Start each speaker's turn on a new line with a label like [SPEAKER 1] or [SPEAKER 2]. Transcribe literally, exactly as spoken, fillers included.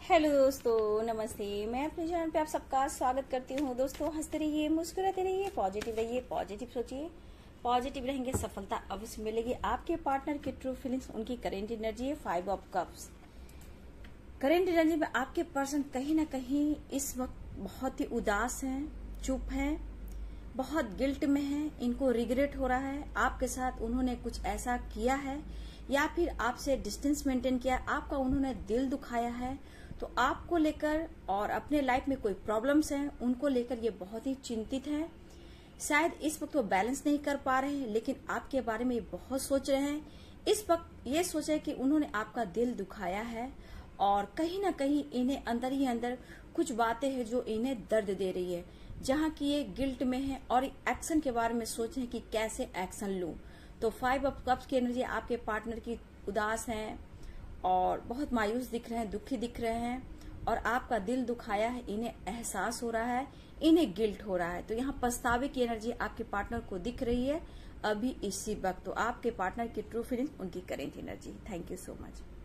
[SPEAKER 1] Hello दोस्तों, नमस्ते। मैं अपने चैनल पे आप सबका स्वागत करती हूँ। दोस्तों, हंसते रहिए, मुस्कुराते रहिए, पॉजिटिव रहिए, पॉजिटिव सोचिए, पॉजिटिव रहेंगे, सफलता अवश्य मिलेगी। आपके पार्टनर की ट्रू फीलिंग्स, उनकी करेंट एनर्जी है five of cups. Current energy में आपके पर्सन कहीं ना कहीं इस वक्त बहुत ही उदास हैं, चुप हैं, बहुत गिल्ट में हैं, इनको रिग्रेट हो रहा है। आपके साथ उन्होंने कुछ ऐसा किया है या फिर आपसे डिस्टेंस मेंटेन किया, आपका उन्होंने दिल दुखाया है, तो आपको लेकर और अपने लाइफ में कोई प्रॉब्लम्स हैं, उनको लेकर ये बहुत ही चिंतित है। शायद इस वक्त वो बैलेंस नहीं कर पा रहे हैं, लेकिन आपके बारे में बहुत सोच रहे हैं। इस वक्त ये सोचे कि उन्होंने आपका दिल दुखाया है और कहीं ना कहीं इन्हें अंदर ही अंदर कुछ बातें हैं जो इन्हें दर्द दे रही है, जहाँ की ये गिल्ट में है और एक्शन के बारे में सोच रहे हैं कि कैसे एक्शन लूं। तो फाइव ऑफ कप्स की एनर्जी आपके पार्टनर की उदास है और बहुत मायूस दिख रहे हैं, दुखी दिख रहे हैं और आपका दिल दुखाया है, इन्हें एहसास हो रहा है, इन्हें गिल्ट हो रहा है। तो यहाँ पछतावे की एनर्जी आपके पार्टनर को दिख रही है अभी इसी वक्त। तो आपके पार्टनर की ट्रू फीलिंग, उनकी current energy. Thank you so much.